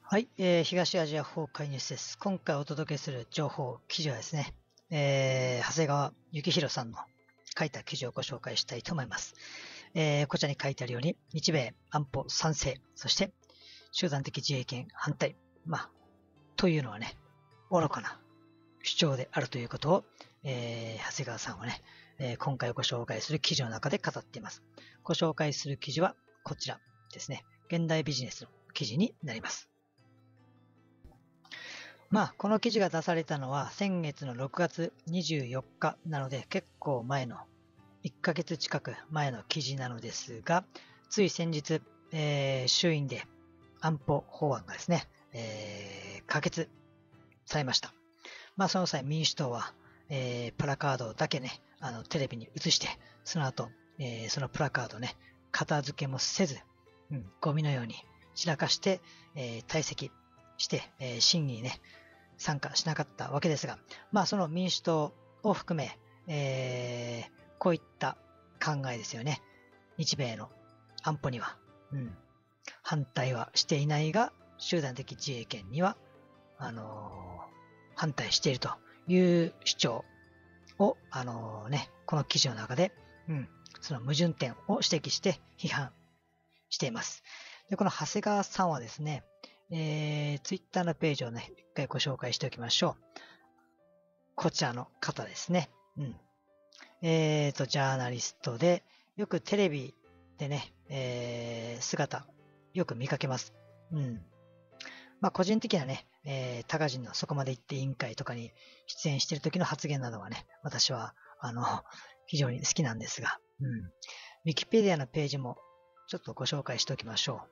はい、東アジア崩壊ニュースです。今回お届けする情報、記事はですね、長谷川幸宏さんの書いた記事をご紹介したいと思います。こちらに書いてあるように、日米安保賛成、そして集団的自衛権反対、というのはね、愚かな主張であるということを、長谷川さんはね、今回ご紹介する記事の中で語っています。ご紹介する記事はこちらですね。現代ビジネスの記事になります。この記事が出されたのは先月の6月24日なので結構前の1ヶ月近く前の記事なのですが、つい先日、衆院で安保法案がですね、可決されました。その際民主党は、プラカードだけね、テレビに映して、その後、そのプラカードね、片付けもせず、ゴミのように散らかして、退席して、審議にね、参加しなかったわけですが、その民主党を含め、こういった考えですよね。日米の安保には、反対はしていないが、集団的自衛権には、反対しているという主張を、この記事の中で、その矛盾点を指摘して批判しています。で、この長谷川さんはですね、ツイッターのページをね、一回ご紹介しておきましょう。こちらの方ですね。ジャーナリストで、よくテレビでね、姿、よく見かけます。個人的なね、他人のそこまで行って委員会とかに出演している時の発言などはね、私は、非常に好きなんですが、ウィキペディアのページもちょっとご紹介しておきましょう。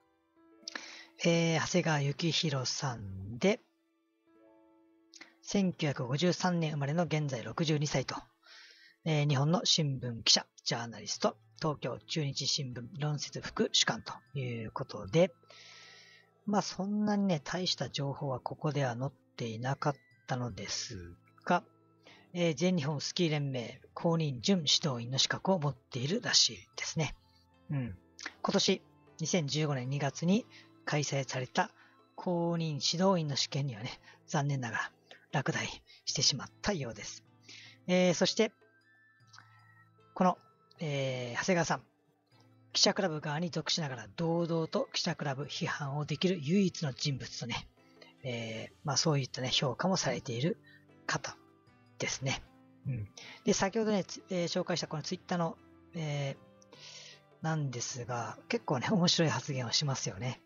長谷川幸宏さんで、1953年生まれの現在62歳と、日本の新聞記者、ジャーナリスト、東京中日新聞論説副主幹ということで、そんなにね、大した情報はここでは載っていなかったのですが、全日本スキー連盟公認準指導員の資格を持っているらしいですね。今年2015年2月に開催された公認指導員の試験にはね、残念ながら落第してしまったようです。そして、この、長谷川さん、記者クラブ側に属しながら堂々と記者クラブ批判をできる唯一の人物とね、そういったね、評価もされている方ですね。で、先ほどね、紹介したこのツイッターの、なんですが、結構ね、面白い発言をしますよね。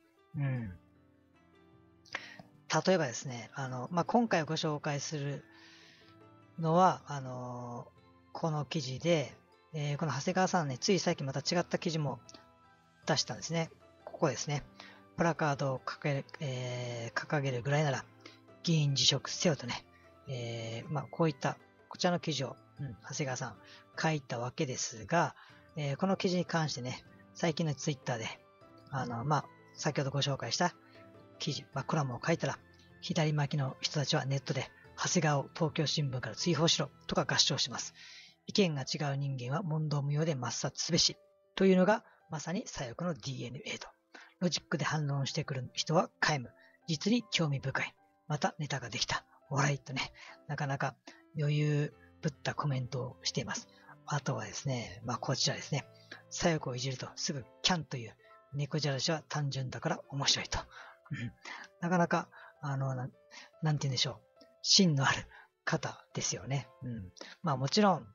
例えばですね、今回ご紹介するのは、この記事で、この長谷川さんね、つい最近また違った記事も出したんですね。ここですね。プラカードを掲げるぐらいなら、議員辞職せよとね、こういった、こちらの記事を、長谷川さん書いたわけですが、この記事に関してね、最近のツイッターで、先ほどご紹介した記事、コラムを書いたら、左巻きの人たちはネットで、長谷川を東京新聞から追放しろとか合唱します。意見が違う人間は問答無用で抹殺すべし。というのが、まさに左翼の DNA と。ロジックで反論してくる人は皆無。実に興味深い。またネタができた。笑いとね、なかなか余裕ぶったコメントをしています。あとはですね、こちらですね。左翼をいじるとすぐキャンという猫じゃらしは単純だから面白いと。なかなか、なんて言うんでしょう。芯のある方ですよね。もちろん、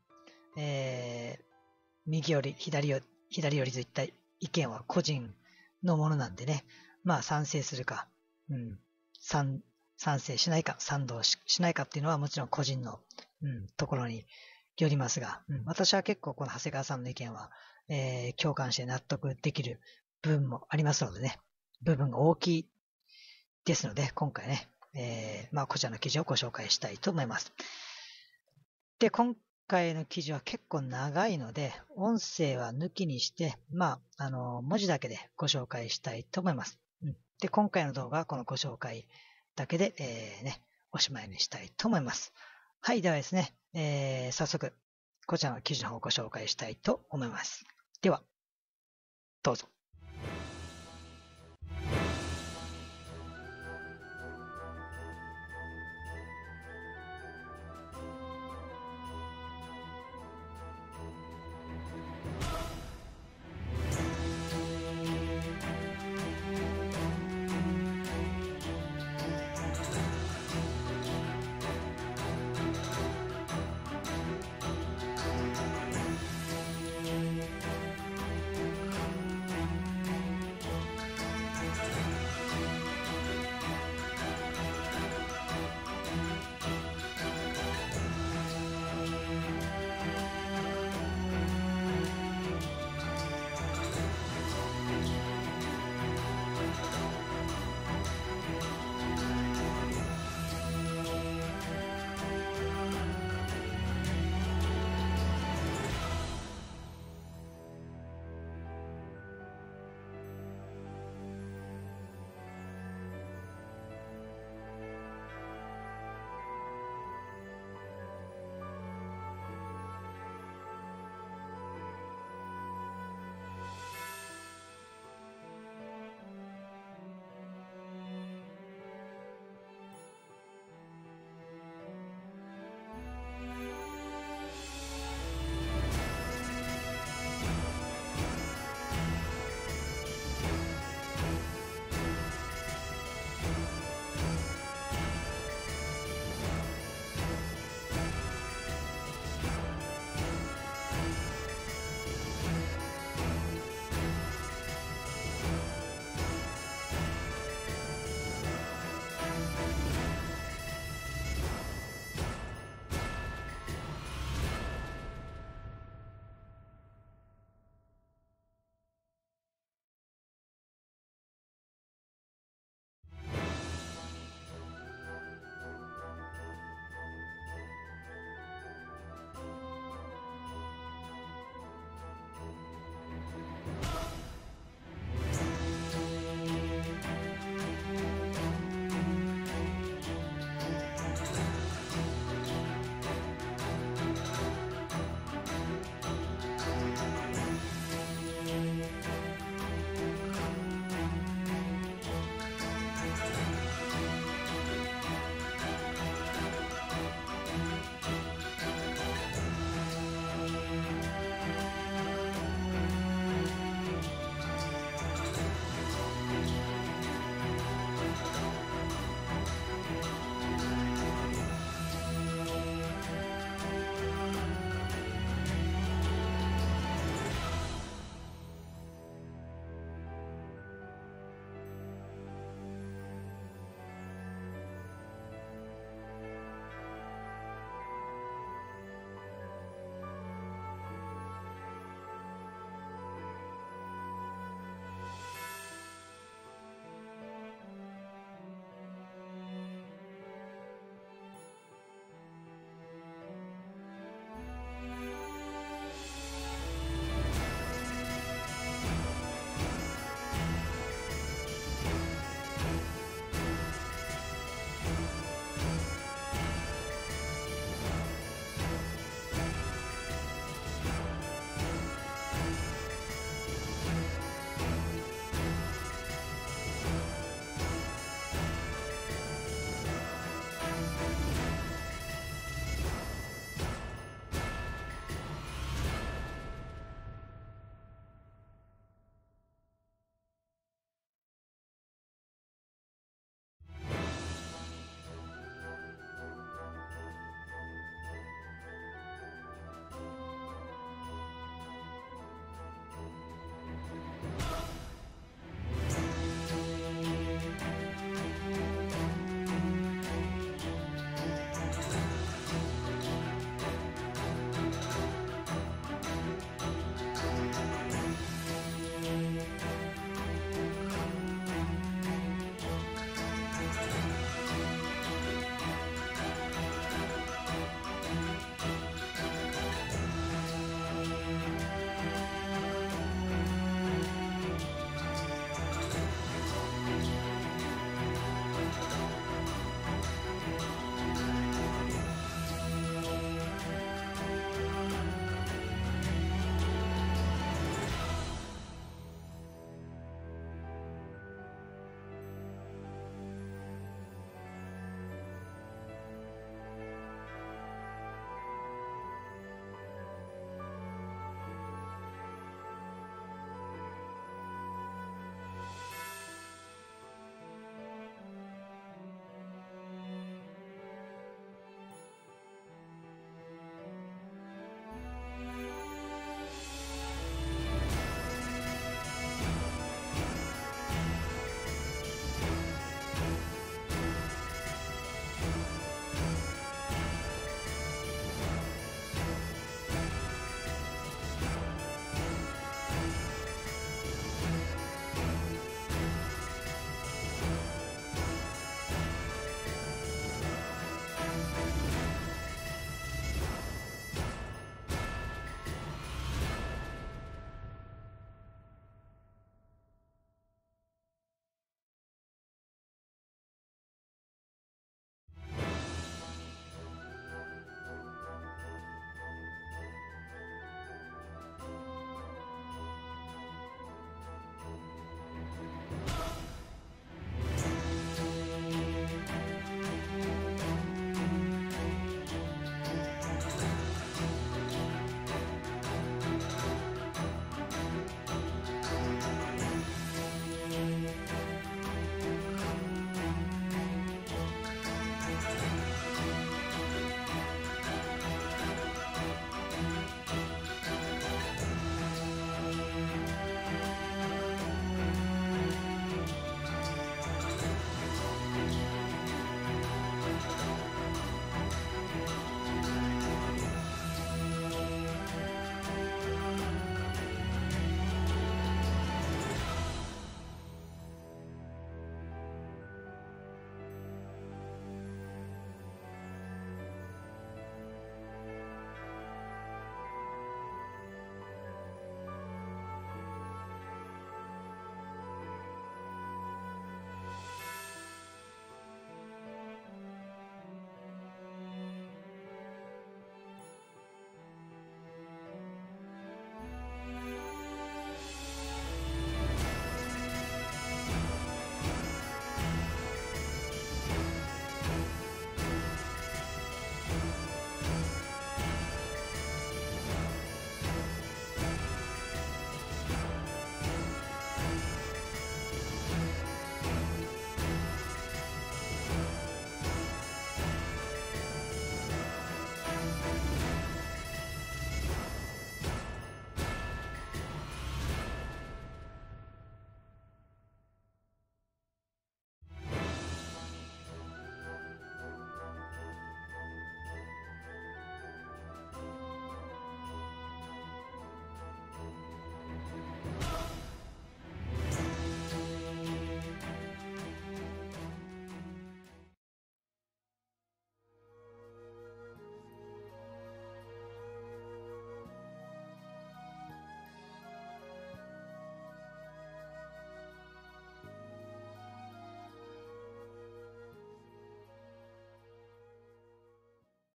右より左よりといった意見は個人のものなんでね。賛成するか、賛成しないか、賛同 しないかっていうのはもちろん個人の、ところによりますが、私は結構この長谷川さんの意見は、共感して納得できる部分もありますのでね。部分が大きいですので、今回ね、こちらの記事をご紹介したいと思います。で、今回の記事は結構長いので、音声は抜きにして、文字だけでご紹介したいと思います。で、今回の動画はこのご紹介だけで、おしまいにしたいと思います。はい、ではですね、早速、こちらの記事の方をご紹介したいと思います。では、どうぞ。